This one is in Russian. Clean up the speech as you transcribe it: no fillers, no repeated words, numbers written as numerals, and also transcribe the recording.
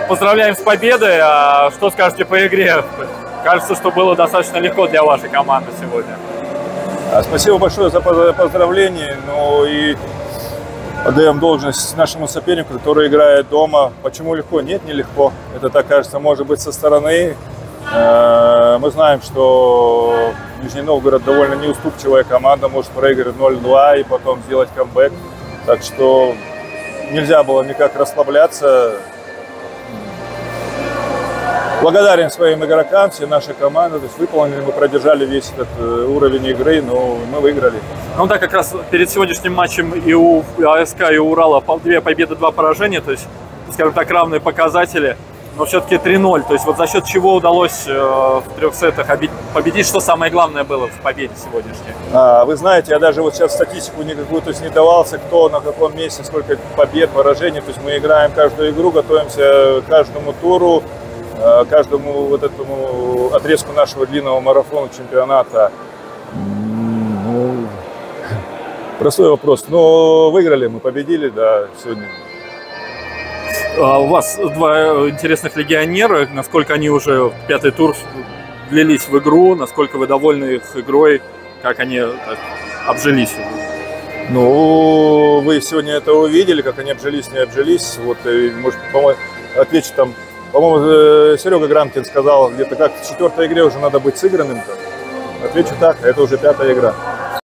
Поздравляем с победой. А что скажете по игре? Кажется, что было достаточно легко для вашей команды сегодня. Спасибо большое за поздравления. Ну и отдаем должность нашему сопернику, который играет дома. Почему легко? Нет, не легко. Это так кажется, может быть, со стороны. Мы знаем, что Нижний Новгород довольно неуступчивая команда, может проиграть 0-2 и потом сделать камбэк. Так что нельзя было никак расслабляться. Благодарен своим игрокам, все наши команды. То есть выполнили, мы продержали весь этот уровень игры, но мы выиграли. Ну да, как раз перед сегодняшним матчем и у АСК, и у Урала 2 победы, 2 поражения. То есть, скажем так, равные показатели. Но все-таки 3-0. То есть вот за счет чего удалось в 3 сетах победить, что самое главное было в победе сегодняшней? Вы знаете, я даже вот сейчас статистику никакую не давался, кто на каком месте, сколько побед, поражений. То есть мы играем каждую игру, готовимся к каждому туру, каждому вот этому отрезку нашего длинного марафона чемпионата. Ну, простой вопрос. Но выиграли, мы победили, да, сегодня. У вас 2 интересных легионера. Насколько они уже в 5-й тур влились в игру? Насколько вы довольны их игрой? Как они так обжились? Ну, вы сегодня это увидели, как они обжились, не обжились. Вот, может, отвечу там. По-моему, Серега Грамкин сказал, где-то как в 4-й игре уже надо быть сыгранным. Отвечу так, это уже 5-я игра.